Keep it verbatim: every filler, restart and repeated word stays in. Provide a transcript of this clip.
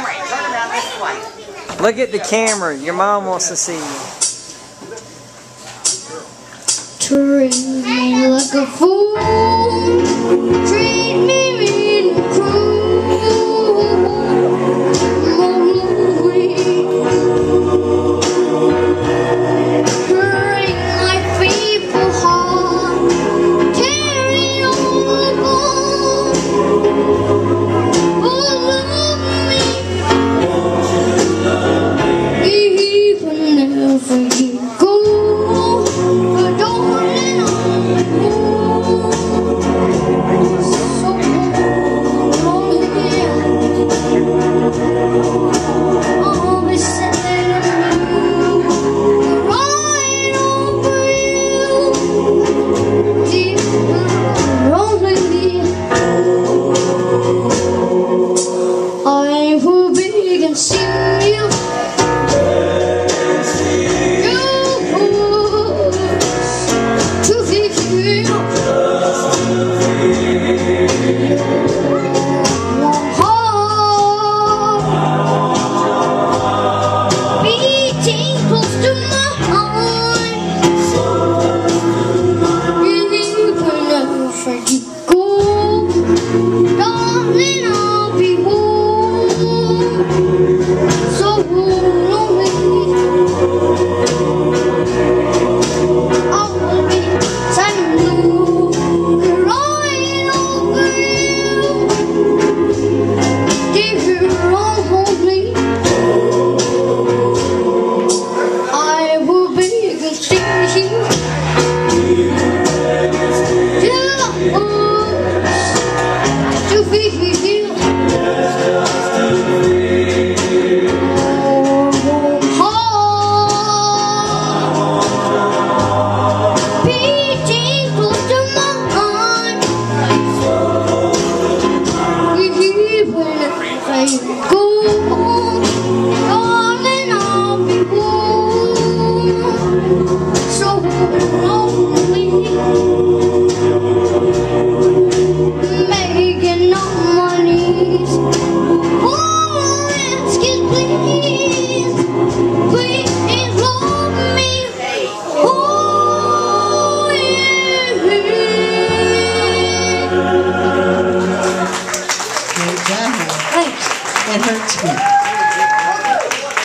camera and turn around this way. Look at the camera. Your mom wants to see you. Treat me like a fool. Treat me real cruel. Hurting my feeble heart. Tearing all apart. Oh, love me. Even if you go. So lonely.